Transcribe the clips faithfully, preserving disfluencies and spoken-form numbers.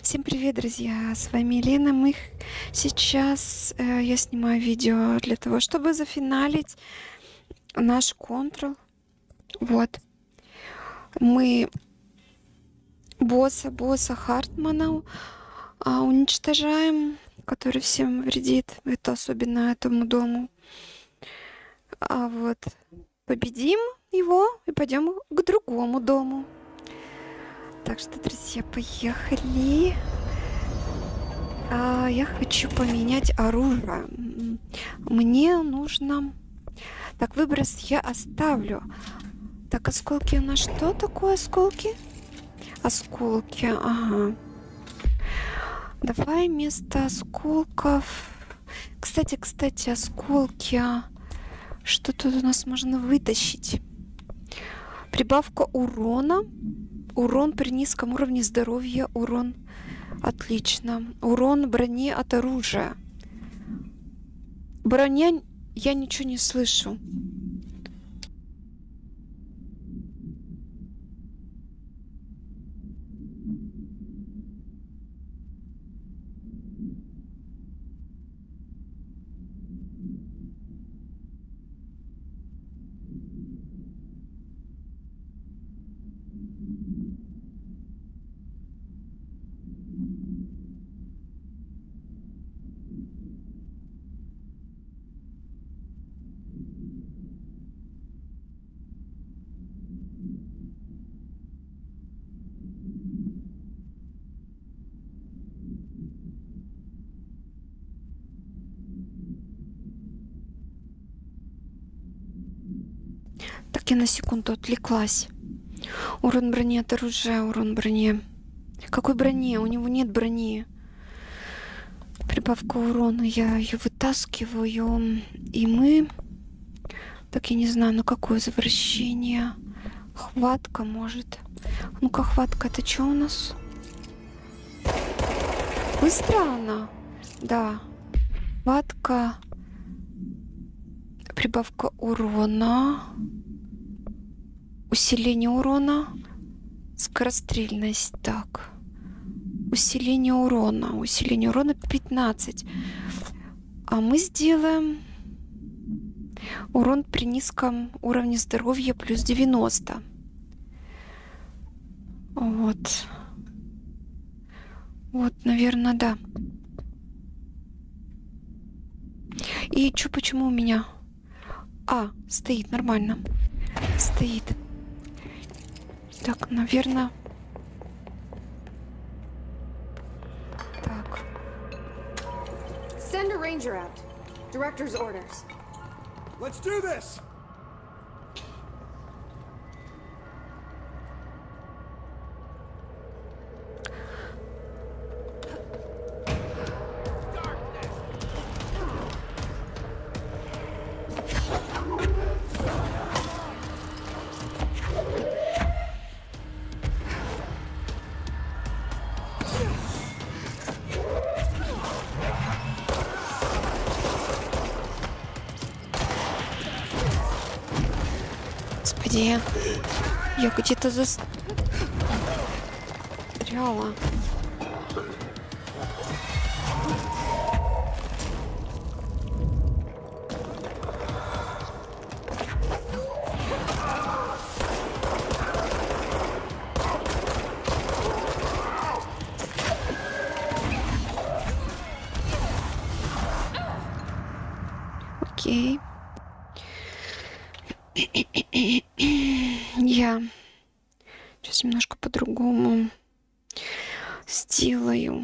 Всем привет, друзья! С вами Елена. Мы х- сейчас э, я снимаю видео для того, чтобы зафиналить наш контрол. Вот. Мы босса, босса Хартмана а, уничтожаем, который всем вредит. Это особенно этому дому. А вот победим его и пойдем к другому дому. Так что, друзья, поехали. А, я хочу поменять оружие. М, Мне нужно... Так, выброс я оставлю. Так, осколки у нас что такое осколки? Осколки, ага. Давай вместо осколков... Кстати, кстати, осколки... Что тут у нас можно вытащить? Прибавка урона. Урон при низком уровне здоровья. Урон. Отлично. Урон брони от оружия. Броня... Я ничего не слышу. Так, я на секунду отвлеклась. Урон брони от оружия, урон брони. Какой брони? У него нет брони. Прибавка урона. Я ее вытаскиваю. И мы... Так, я не знаю, ну какое завращение. Хватка, может. Ну-ка, хватка, это что у нас? Быстро она? Да. Хватка. Прибавка урона. Усиление урона. Скорострельность. Так. Усиление урона. Усиление урона пятнадцать. А мы сделаем урон при низком уровне здоровья плюс девяносто. Вот. Вот, наверное, да. И чё, почему у меня... А, стоит нормально. Стоит. Так, наверное... Так. Send a ranger out. Director's orders. Let's do this! Господи, я где-то застряла. Окей. Я сейчас немножко по-другому сделаю.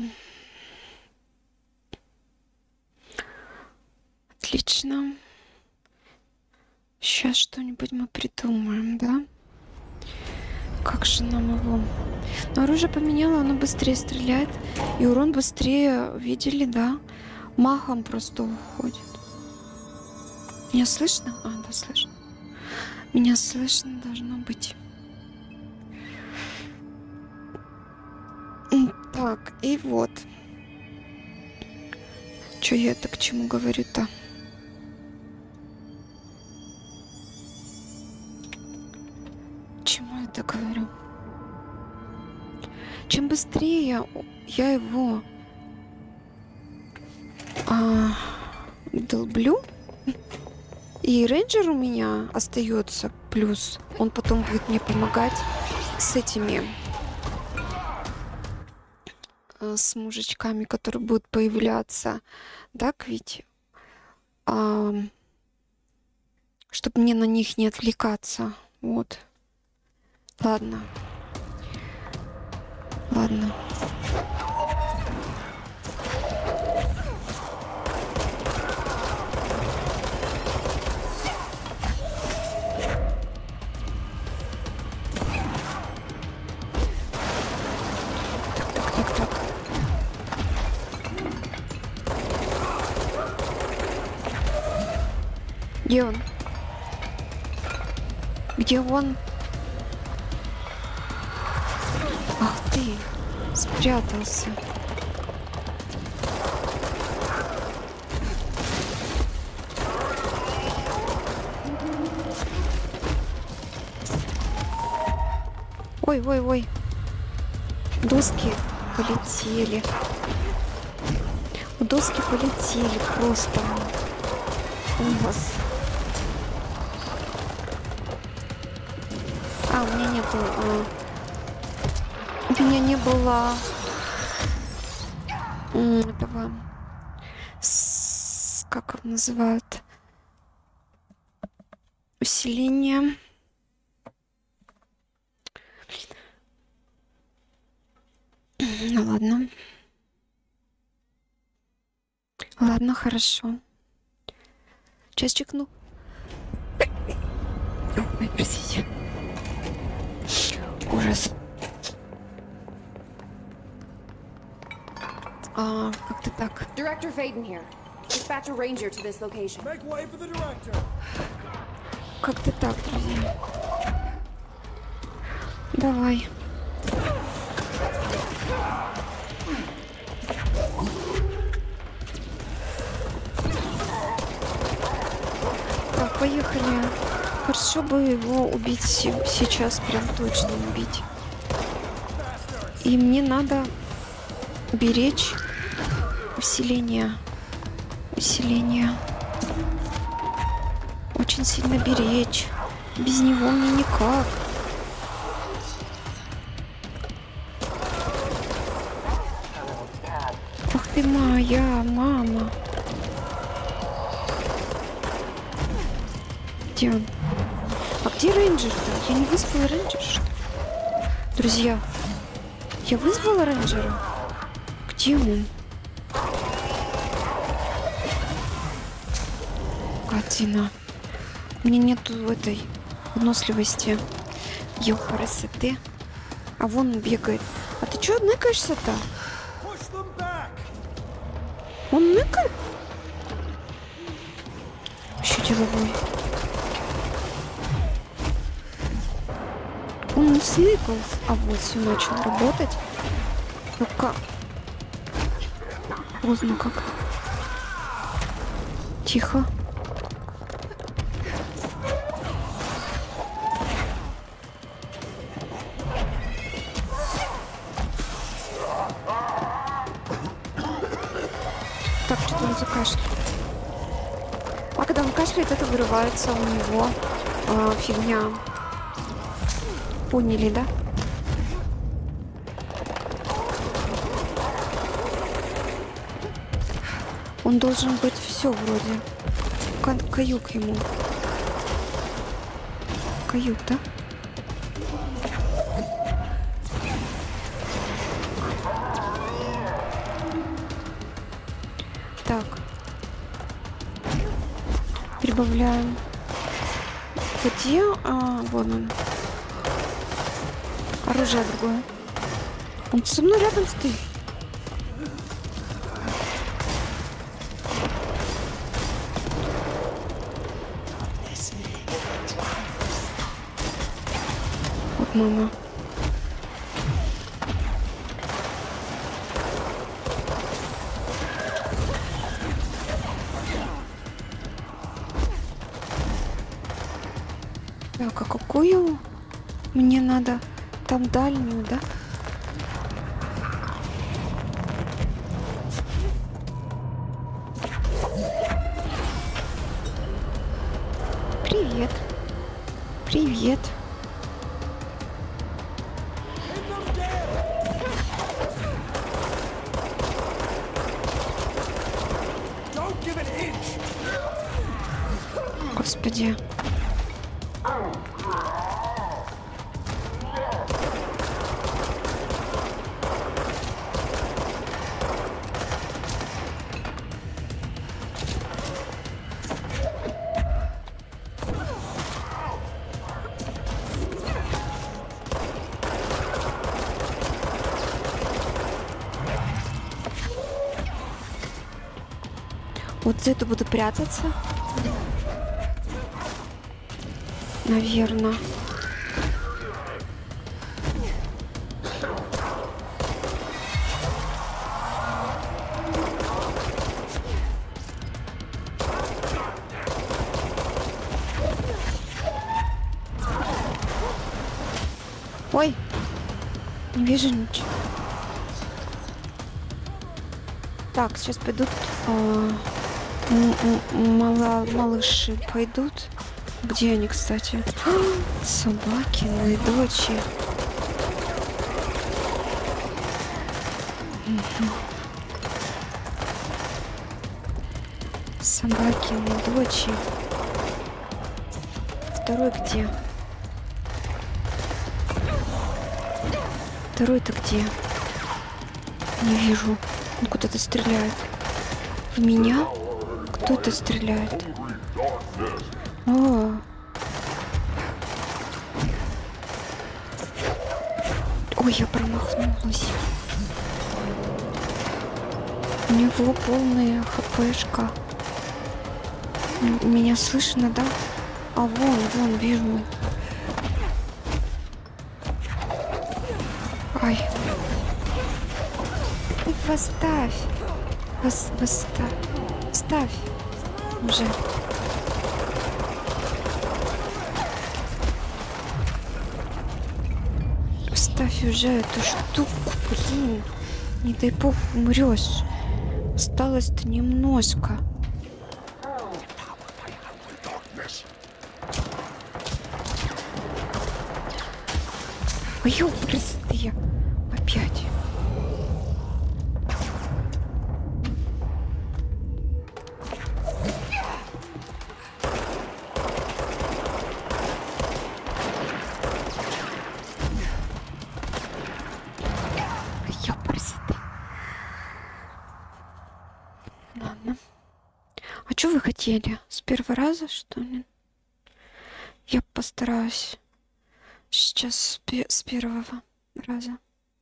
Отлично. Сейчас что-нибудь мы придумаем, да? Как же нам его... Но оружие поменяло, оно быстрее стреляет. И урон быстрее, видели, да? Махом просто уходит. Меня слышно? А, да, слышно. Меня слышно должно быть. Так, и вот. Чё я это к чему говорю-то? Чему я это говорю? чем быстрее я его а, долблю, и рейнджер у меня остается плюс, он потом будет мне помогать с этими с мужичками, которые будут появляться, так ведь, а, чтобы мне на них не отвлекаться. Вот. Ладно. Ладно. Так, так, так, так. Где он? Где он? Ах ты, спрятался. Ой, ой, ой. Доски полетели. Доски полетели просто. Ужас. А, у меня нету... А... У меня не было... этого... С... Как его называют? Усиление. Ну ладно. Ладно, хорошо. Сейчас чекну. Ой, простите. Ужас. А, как-то так. Director Faden here. Dispatch a ranger to this location. Make way for the director. Как-то так, друзья. Давай. Так, поехали. Хорошо бы его убить сейчас, прям точно убить. И мне надо беречь усиление. Усиление. Очень сильно беречь. Без него мне никак. Ах ты моя мама. Где он? А где рейнджер-то? Я не вызвала рейнджера, что ли? Друзья, я вызвала рейнджера? Где он? Гадина. У меня нету этой выносливости. Ёхарасоты. А вон он бегает. А ты чё ныкаешься-то? Он ныкает? Еще деловой. Он не сныкал. А вот все начал работать. Ну-ка. Поздно как-то. Тихо. Так, что-то он закашлял. А когда он кашляет, это вырывается у него э, фигня. Поняли, да? Он должен быть все вроде. Ка- каюк ему. Каюк, да? Так. Прибавляем. Где? А, вон он. Оружие другое. Он со мной рядом стоит. Вот мама. Так, а какую мне надо? Там дальнюю, да? Привет. Привет. Господи. Вот за это буду прятаться. Наверное. Ой, не вижу ничего. Так, сейчас пойдут а, мало, малыши пойдут. Где они, кстати? Собакины дочи. Собакины дочи. Второй где? Второй-то где? Не вижу. Он куда-то стреляет. В меня? Кто это стреляет? О. Ой, я промахнулась. У него полная хпшка. Меня слышно, да? А вон, вон, вижу. Ай. Ты поставь. Пос, поставь. Ставь. Уже. Ставь уже эту штуку, блин. Не дай бог умрешь. Осталось-то немножко. Ой, ёпрстые. Опять. Ёпрстые. Ладно. А что вы хотели? С первого раза, что ли? Я постараюсь. Сейчас с, пе с первого раза.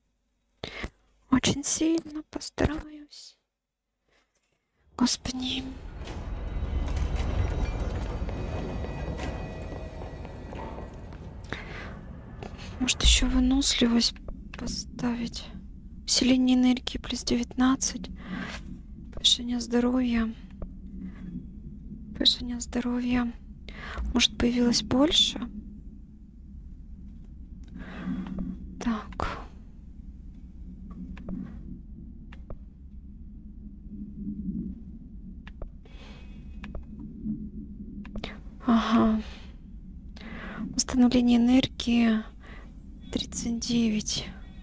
Очень сильно постараюсь. Господи. Может, еще выносливость поставить? Усиление энергии плюс девятнадцать. Повышение здоровья. Повышение здоровья. Может, появилось больше? Так. Ага. Восстановление энергии тридцать девять.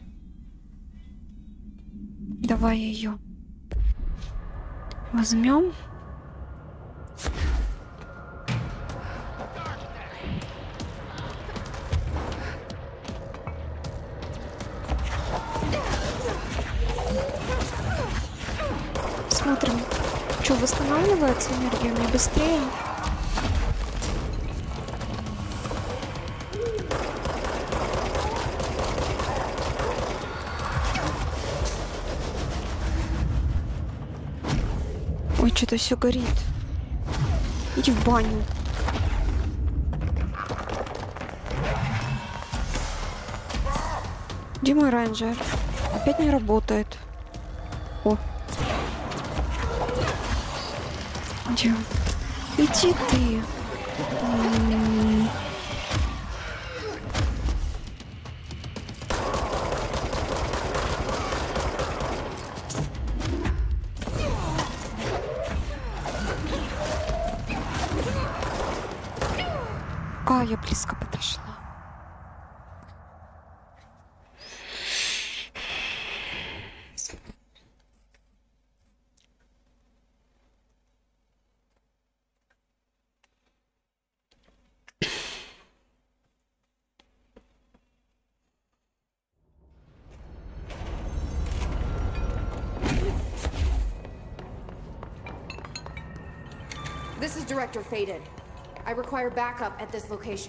Давай ее возьмем. Смотрим, что восстанавливается энергия мне быстрее. Ой, что-то все горит. Иди в баню. Где мой рейнджер? Опять не работает. О. Где? Иди ты. М-м-м. я близко подошла. This is Director Faden. I require backup at this location.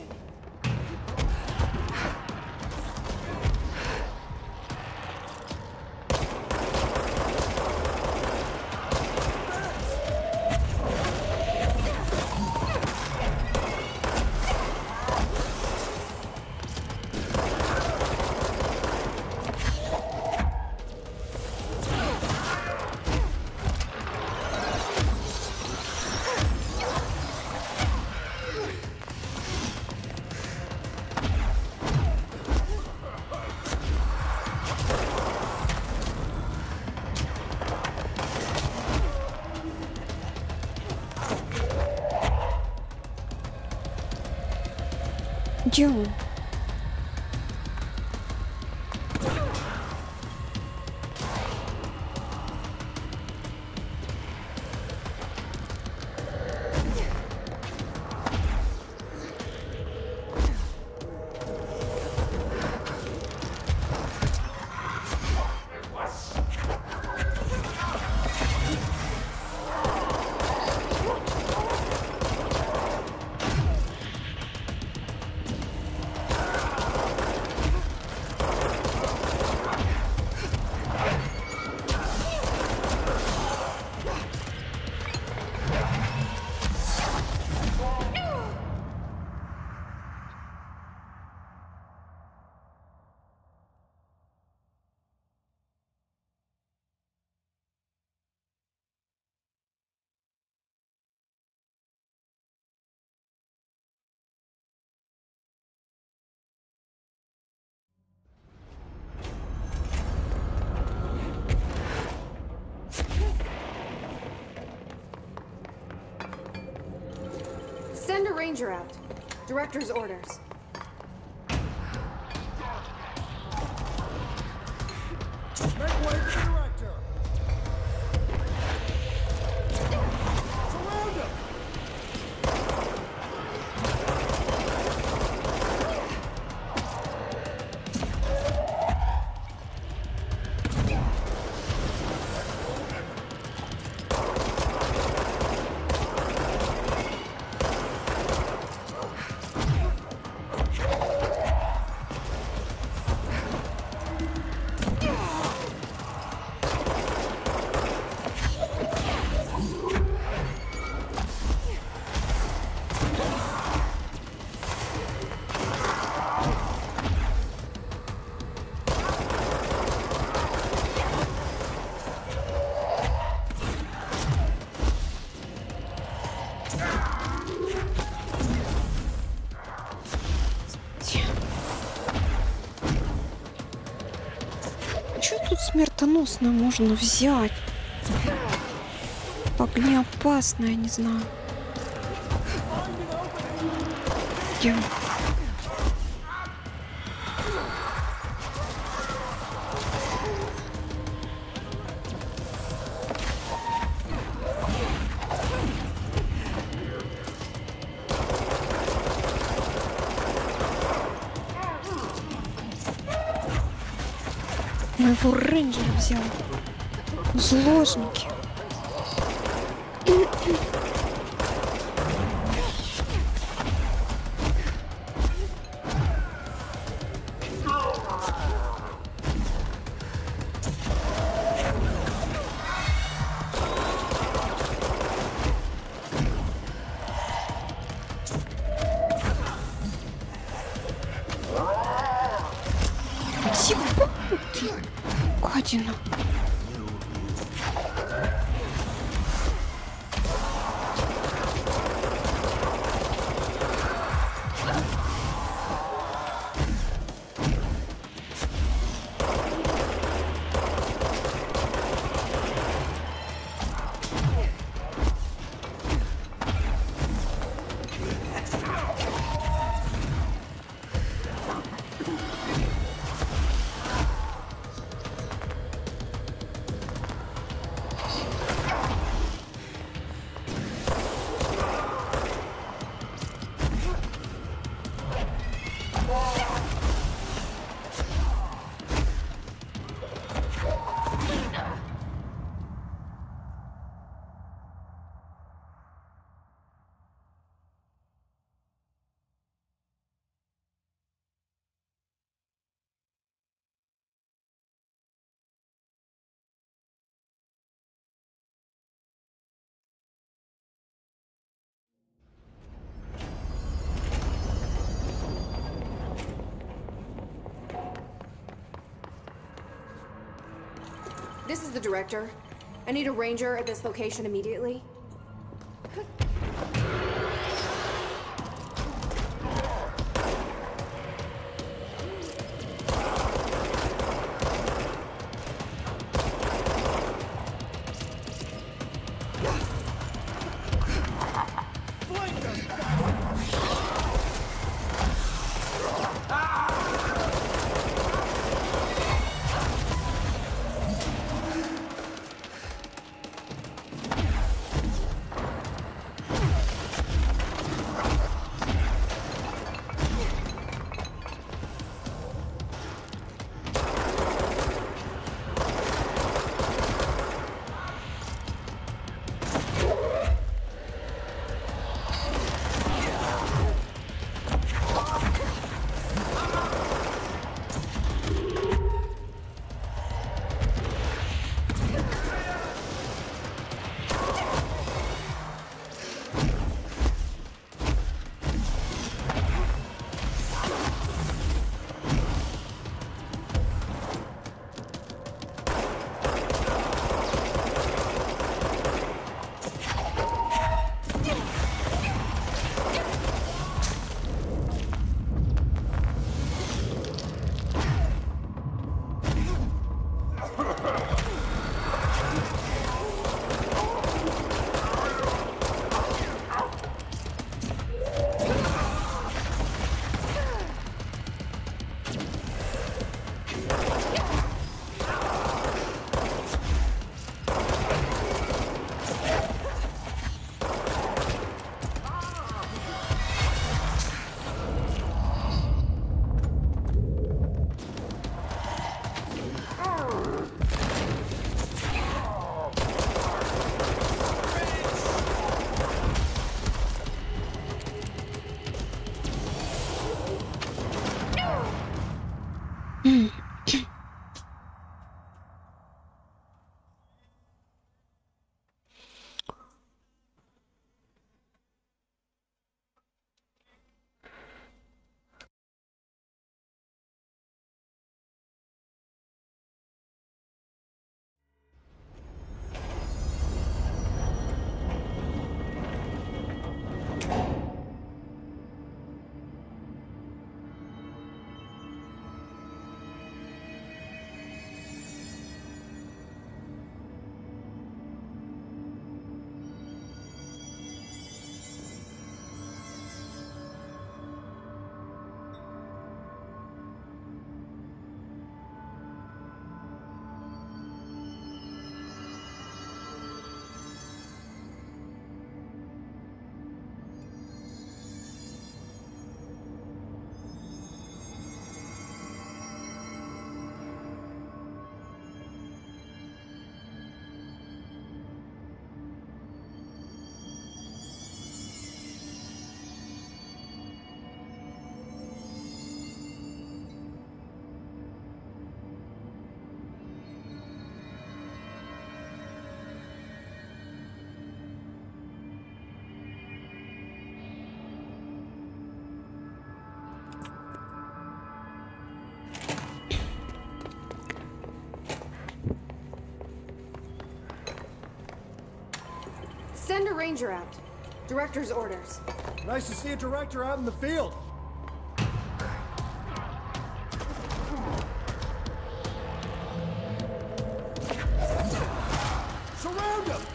Где он? Send a ranger out. Director's orders. Make way for the director! Surround him! Что тут смертоносно можно взять? Огнеопасное, не знаю. Где он? Моего рейнджера взял. Заложники. Тихо ты, гадина. This is the director. I need a ranger at this location immediately. Send a ranger out. Director's orders. Nice to see a director out in the field. Surround him!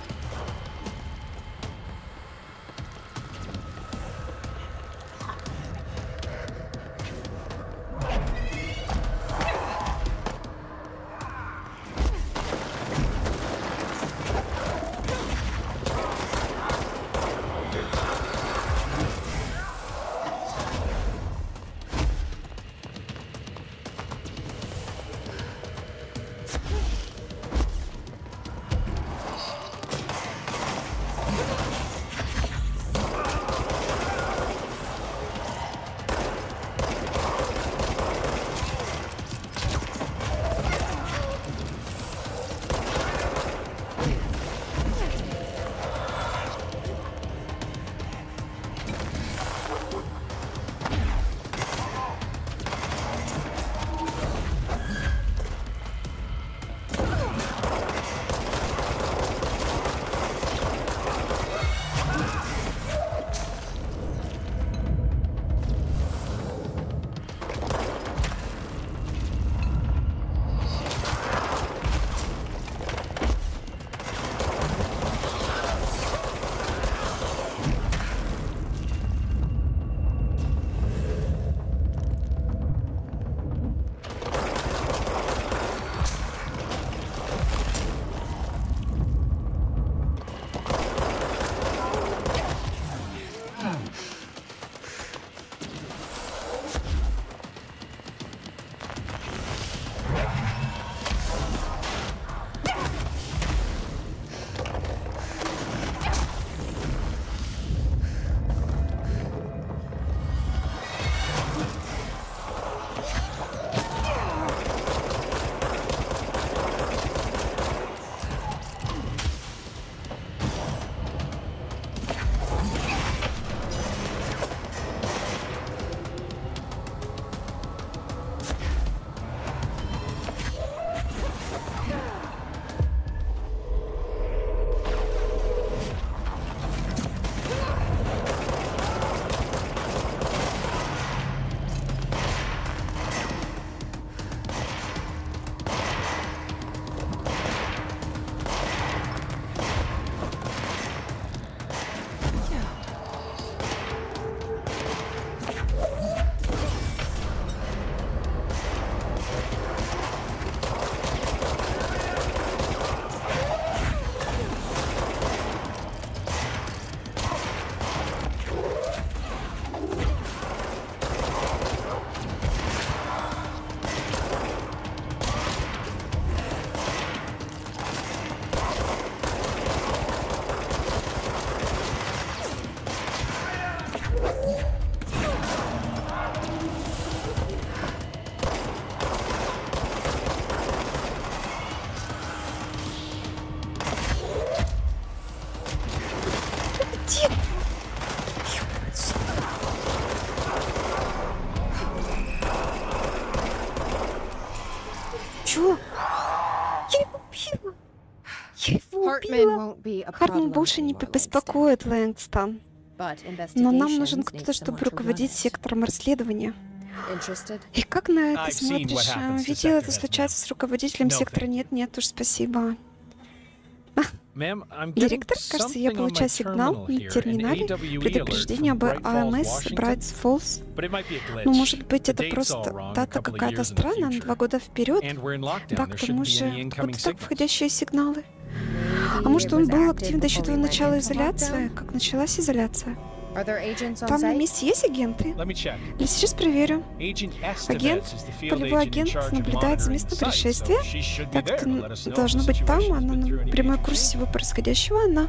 Я его Hartman убила. won't be a Хартман problem больше не anymore, беспокоит Лэнгстон. but Но нам нужен investigations кто-то, need чтобы someone to run руководить it. сектором расследования. Interested? И как на это I've seen смотришь? what happens to Видел это sector heads, случается с руководителем No, сектора? thank you. Нет, нет уж, спасибо. Ma'am, I'm getting Директор, кажется, я something on my получаю сигнал terminal на here, an терминале, A W E alert предупреждение from об Bright Falls, АМС Washington. Брайтс Фоллс. But it might be a glitch. Ну, может быть, The это date's all просто wrong, a дата couple of какая-то years in the странная, на future. два года вперед. And we're in lockdown. Да, There к shouldn't тому be же, any incoming откуда так signals. входящие сигналы? А Maybe может, it он was был active активен до еще before до we went начала into изоляции? lockdown? Как началась изоляция? Are there agents on Там на site? месте есть агенты? Let me check. Я сейчас проверю. Agent Агент, Estevez is the field полевой agent in агент, charge of наблюдает за monitoring местом the site, so происшествия. she should be Так there ты to let us know if должна the быть там, situation's она been through на any прямой major курс changes. всего происходящего, она...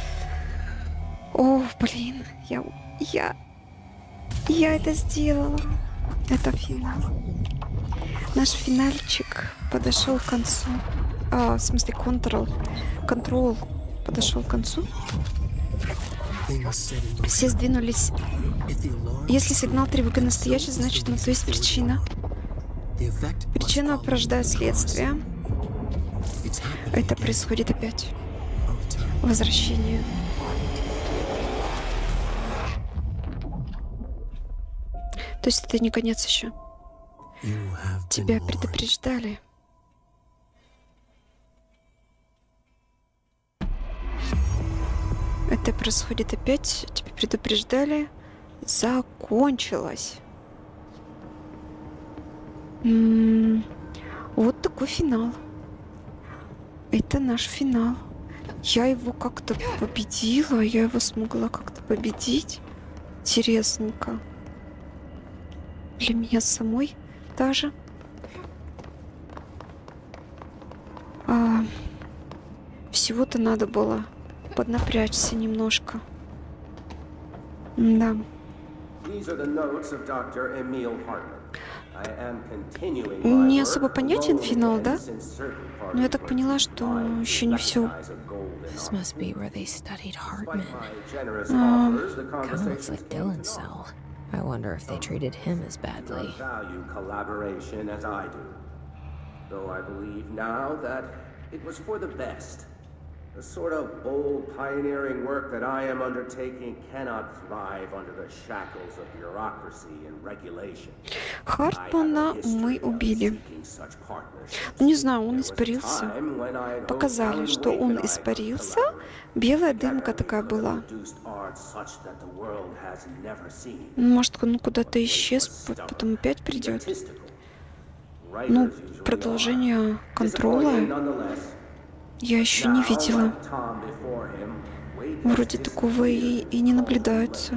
О, блин, я... Я... Я это сделала. Это финал. Наш финальчик подошел к концу. А, в смысле, контрол. Контрол подошел к концу. Все сдвинулись. Если сигнал тревоги настоящий, значит, на то есть причина. Причина порождает следствие. Это происходит опять. Возвращение. То есть это не конец еще. Тебя предупреждали. Это происходит опять. Тебя предупреждали. Закончилось. М-м- вот такой финал. Это наш финал. Я его как-то победила. Я его смогла как-то победить. Интересненько. Для меня самой даже. А, всего-то надо было поднапрячься немножко. Да. Не особо понятен финал, да? Но я так поняла, что еще не все. This must be where they studied Hartman. А, Kind of looks like Dylan's cell. I wonder if they treated him as badly. Value collaboration as I do. Though I believe now that it was for the best. The sort of bold, pioneering work that I am undertaking cannot thrive under the shackles of bureaucracy and regulation. Хартмана мы убили. Ну, не знаю, он испарился. Показали, что он испарился. Белая дымка такая была. Может, он куда-то исчез, потом опять придет. Ну, продолжение контроля я еще не видела. Вроде такого и, и не наблюдается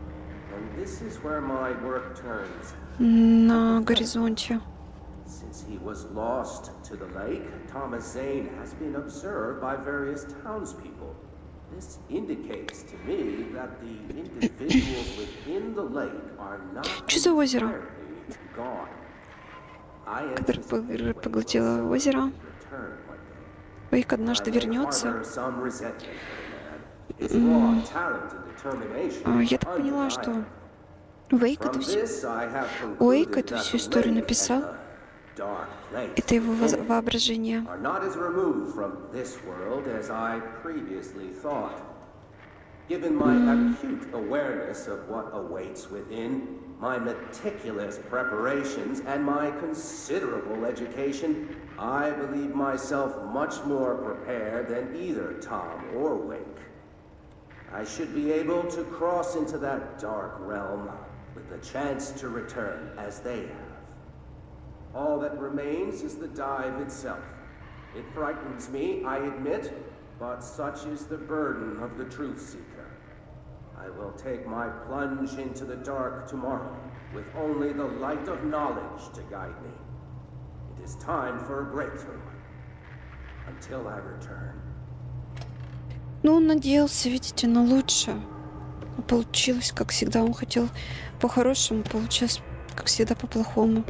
на горизонте. Since he was lost to the lake, Thomas Zane has been observed by various townspeople. This indicates to me that the individuals within the lake are not Что за озеро? entirely gone. I Которое anticipate пог- поглотило озеро. return one day. Вейк однажды I may вернется. harbor some resentment for the man. His raw talent and determination А, Я is так поняла, что undeniable. Вейк это From все. this, I have Уэйк concluded эту that всю the историю lake написал. and the dark place Это его воз- within it воображение. are not as removed from this world as I previously thought. Given my acute awareness of what awaits within, my meticulous preparations, and my considerable education, I believe myself much more prepared than either Tom or Wink. I should be able to cross into that dark realm with the chance to return as they have. All that remains is the dive itself. It frightens me, I admit, but such is the burden of the truth seeker. I will take my plunge into the dark tomorrow with only the light of knowledge to guide me. It is time for a breakthrough. Until I return. Ну, он надеялся, видите, на лучшее. Но получилось, как всегда. Он хотел по-хорошему, получилось, как всегда, по-плохому.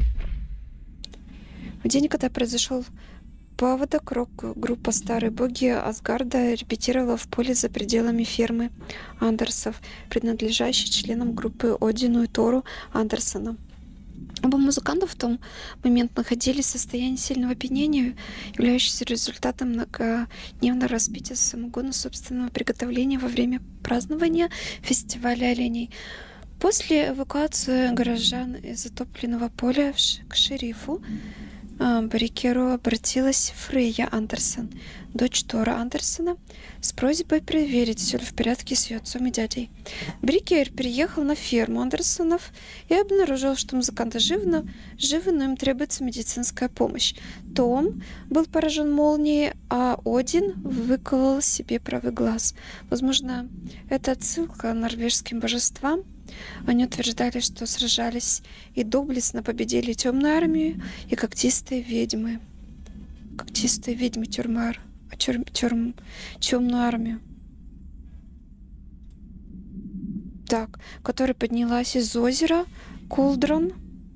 В день, когда произошел паводок, рок-группа «Старые боги» Асгарда репетировала в поле за пределами фермы Андерсов, принадлежащей членам группы Одину и Тору Андерсона. Оба музыканта в том момент находились в состоянии сильного опьянения, являющегося результатом многодневного распития самогона собственного приготовления во время празднования фестиваля оленей. После эвакуации горожан из затопленного поля к шерифу Баррикеру обратилась Фрейя Андерсон, дочь Тора Андерсона, с просьбой проверить, все ли в порядке с ее отцом и дядей. Баррикер переехал на ферму Андерсонов и обнаружил, что музыканты живы, но, живы, но им требуется медицинская помощь. Том был поражен молнией, а Один выколол себе правый глаз. Возможно, это отсылка к норвежским божествам. Они утверждали, что сражались и доблестно победили темную армию и когтистые ведьмы. Когтистые ведьмы тюрьмар, тюрм, тюрм, темную армию. Так, которая поднялась из озера Колдрон.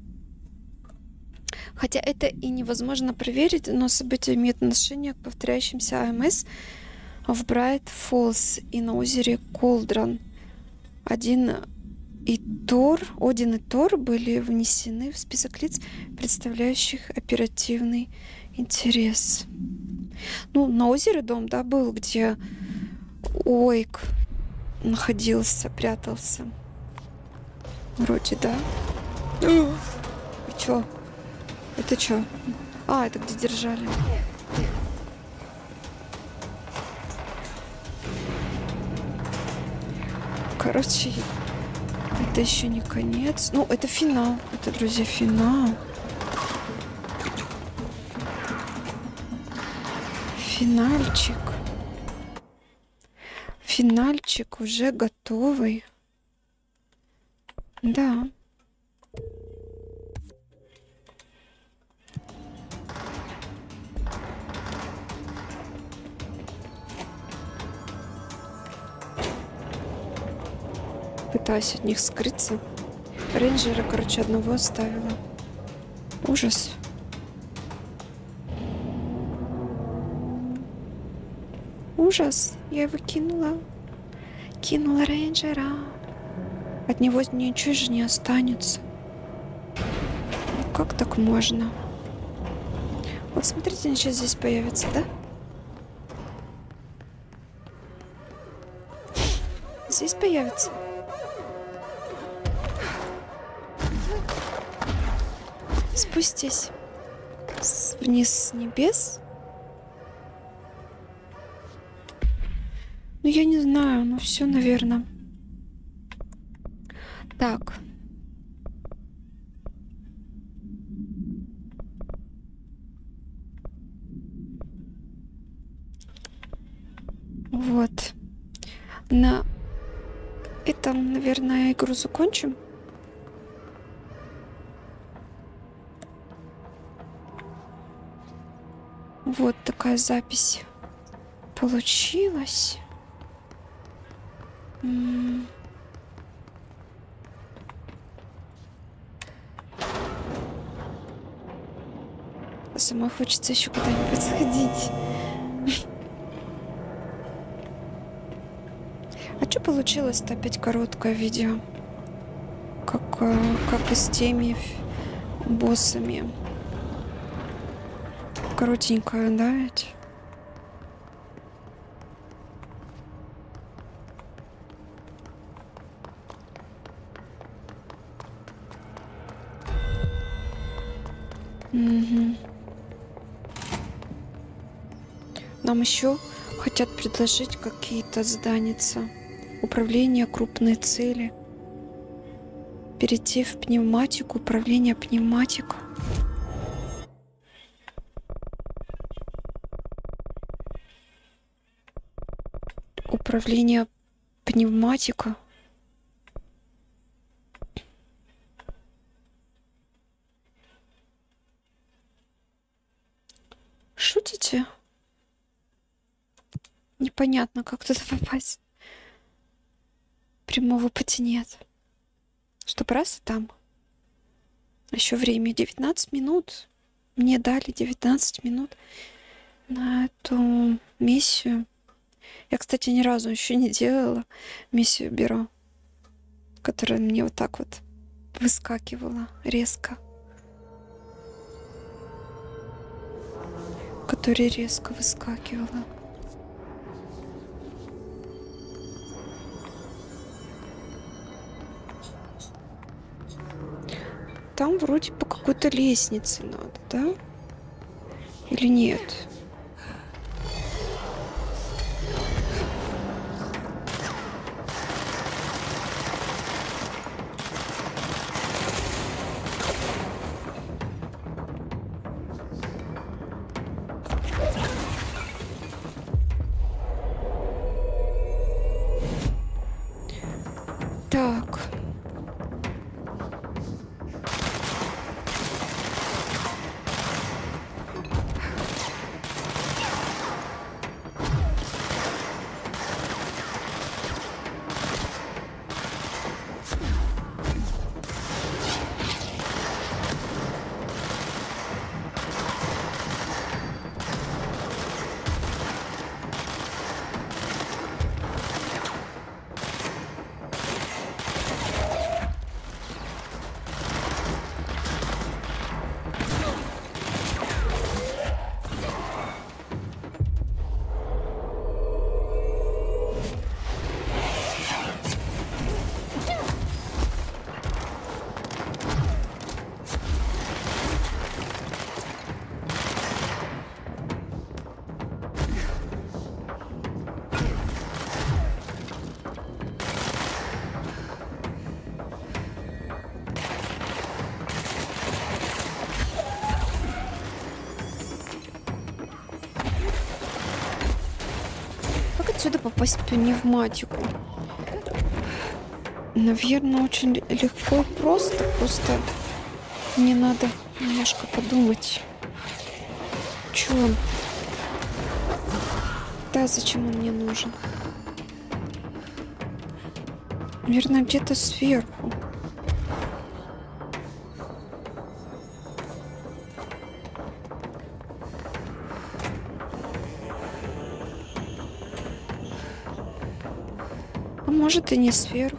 Хотя это и невозможно проверить, но события имеют отношение к повторяющимся АМС в Брайт Фоллс и на озере Колдрон. Один и Тор, Один и Тор были внесены в список лиц, представляющих оперативный интерес. Ну, на озере дом, да, был, где Ойк находился, прятался. Вроде, да. И чё? Это чё? А, это где держали. Короче, это еще не конец. Ну, это финал. Это, друзья, финал. Финальчик. Финальчик уже готовый. Да. Пытаюсь от них скрыться. Рейнджера, короче, одного оставила. Ужас. Ужас. Я его кинула. Кинула рейнджера. От него ничего же не останется. Ну, как так можно? Вот смотрите, они сейчас здесь появятся, да? Здесь появятся. Спустись вниз с небес. Ну, я не знаю, ну все, наверное. Так. Вот. На этом, наверное, игру закончим. Вот такая запись получилась. М-м. Самой хочется еще куда-нибудь сходить. А что получилось-то опять короткое видео? Как, как и с теми боссами. Коротенькое, да, ведь? Угу. Нам еще хотят предложить какие-то заданица. Управление, крупные цели. Перейти в пневматику, управление пневматика. Управление пневматика. Шутите? Непонятно, как туда попасть. Прямого пути нет. Чтоб раз и там. Еще время девятнадцать минут. Мне дали девятнадцать минут на эту миссию. Я, кстати, ни разу еще не делала миссию бюро, которая мне вот так вот выскакивала резко. которая резко выскакивала. Там вроде по какой-то лестнице надо, да? Или нет? Так. Отсюда попасть в пневматику. Наверное, очень легко и просто. Просто мне надо немножко подумать. Чё он? Да, зачем он мне нужен? Наверное, где-то сверху. А может и не сверху.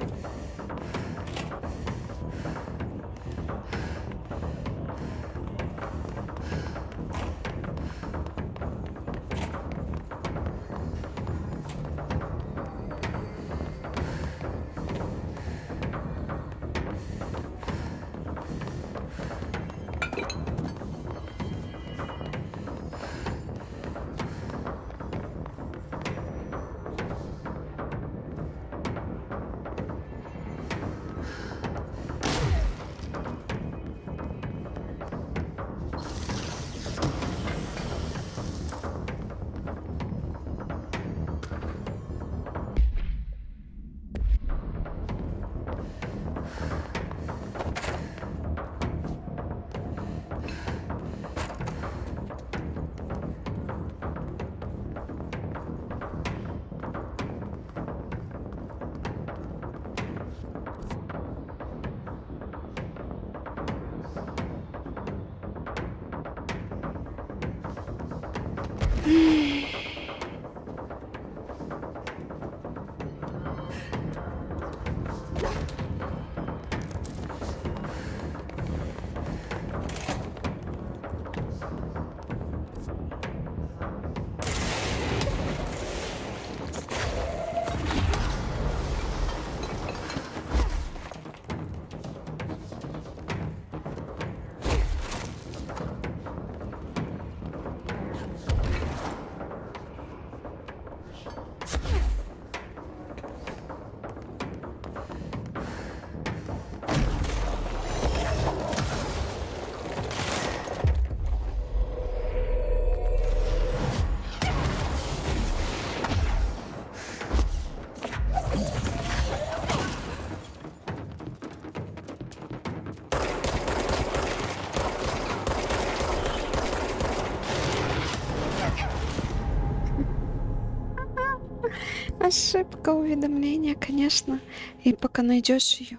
Ошибка уведомления, конечно. И пока найдешь ее.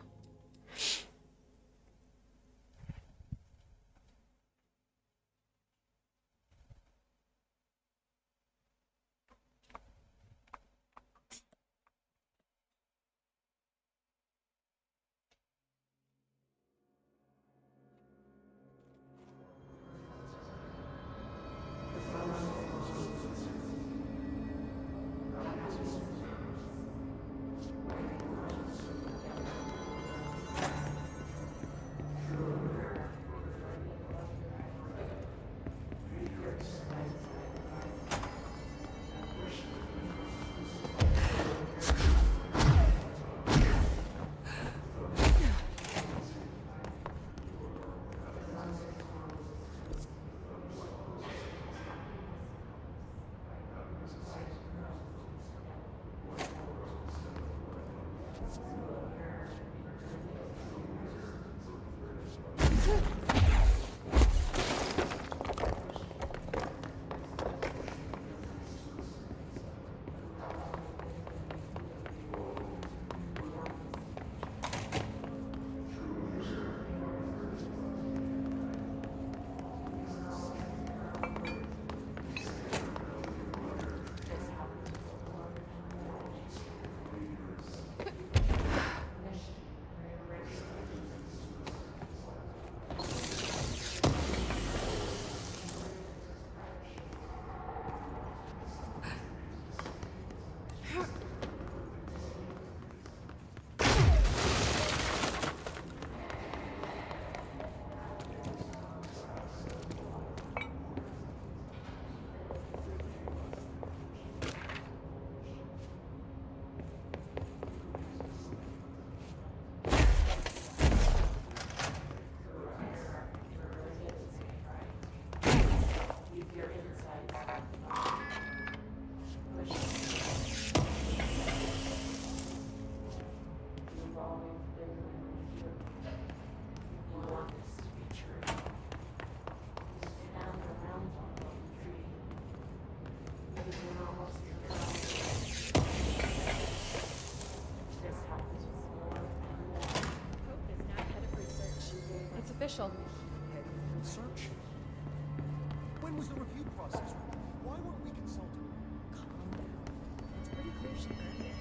It's official. Head of research? When was the review process? Why weren't we consulted? It's pretty clear she earned it.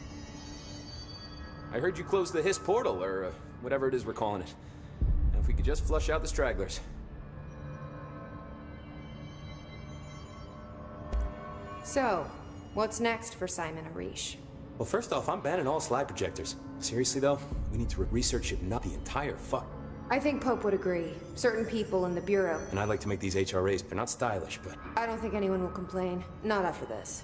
I heard you closed the Hiss portal, or uh, whatever it is we're calling it. And if we could just flush out the stragglers. So, what's next for Simon Arish? Well, first off, I'm banning all slide projectors. Seriously, though, we need to re research it, not the entire fuck. I think Pope would agree. Certain people in the Bureau. And I'd like to make these H R As, they're not stylish, but... I don't think anyone will complain. Not after this.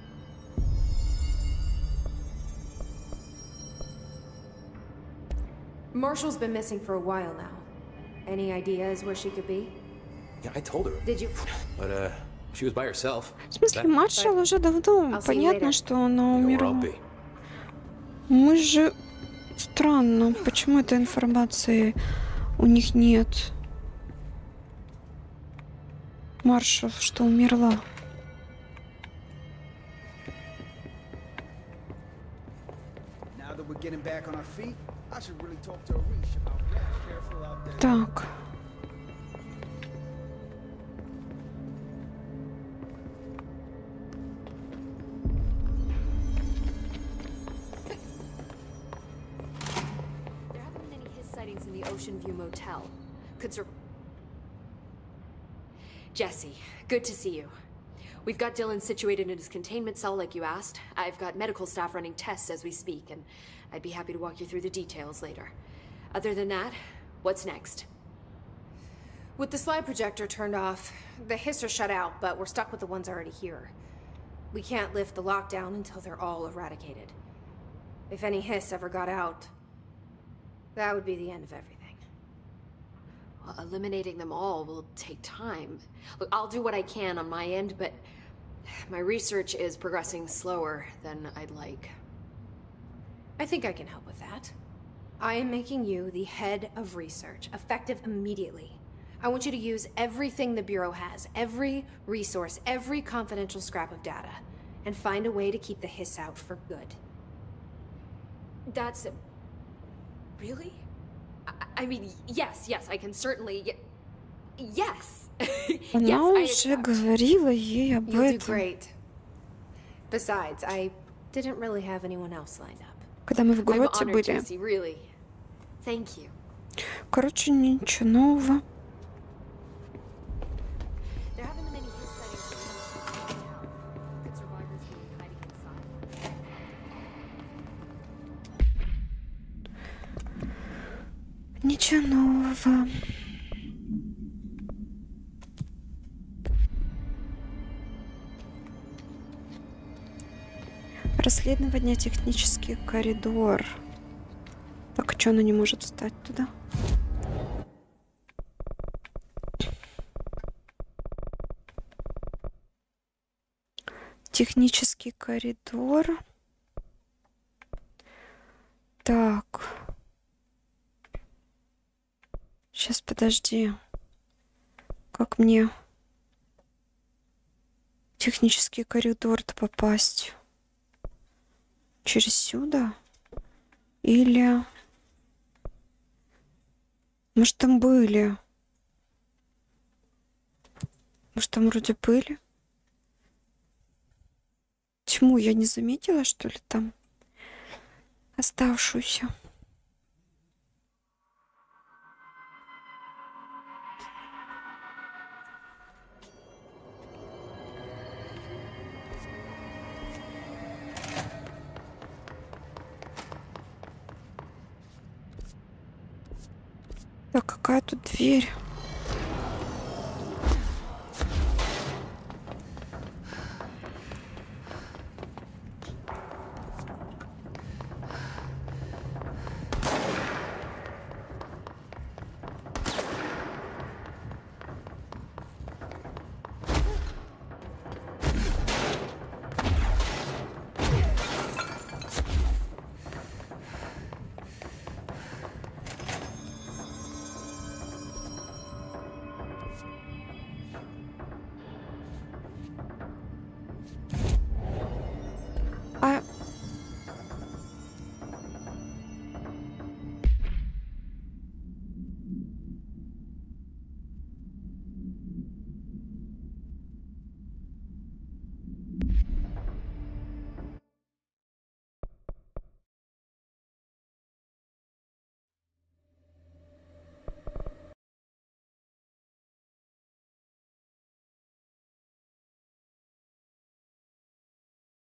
Marshall's been missing for a while now. Any ideas where she could be? Yeah, I told her. Did you? But, uh, she was by herself. В смысле, маршал уже давно. Понятно, что она умерла. Мы же... Странно, почему этой информации у них нет? Маршал, что умерла. Now that we're getting back on our feet, I should really talk to Arish about being careful out there. Так. There haven't been any Hiss sightings in the Ocean View Motel. Could sur- Jesse, good to see you. We've got Dylan situated in his containment cell like you asked. I've got medical staff running tests as we speak, and I'd be happy to walk you through the details later. Other than that, what's next? With the slide projector turned off, the Hiss are shut out, but we're stuck with the ones already here. We can't lift the lockdown until they're all eradicated. If any Hiss ever got out, that would be the end of everything. Well, eliminating them all will take time. Look, I'll do what I can on my end, but my research is progressing slower than I'd like. I think I can help with that. I am making you the head of research, effective immediately. I want you to use everything the Bureau has, every resource, every confidential scrap of data, and find a way to keep the Hiss out for good. That's... Really? I, I mean, yes, yes, I can certainly... y- Yes! Она Yes, I уже accept. говорила ей об You'll do этом. great. Besides, I didn't really have anyone else lined up. Когда мы в I'm гроте honored, были. Jesse, really. Thank you. Короче, ничего нового. There haven't been any Hiss sightings in the town. Could survivors be hiding inside? Ничего нового. Расследование, технический коридор. Так, а что она не может встать туда? Технический коридор. Так. Сейчас, подожди. Как мне в технический коридор-то попасть? Через сюда? Или... Может, там были? Может, там вроде были? Тьму я не заметила, что ли, там? Оставшуюся. Так, какая тут дверь?